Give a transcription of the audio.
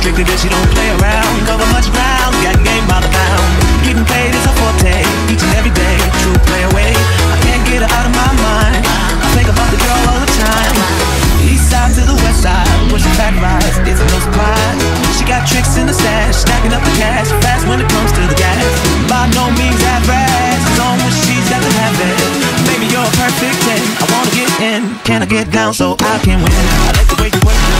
Strictly bitch, she don't play around. Cover much ground, got game by the pound. Getting paid is a forte, each and every day. True play away, I can't get her out of my mind. I think about the girl all the time. East side to the west side, pushing back rides, it's no surprise. She got tricks in the stash, stacking up the cash, fast when it comes to the gas. By no means average, as long as she's got to have it. Baby, you're a perfect 10, I wanna get in. Can I get down so I can win? I like the way you work.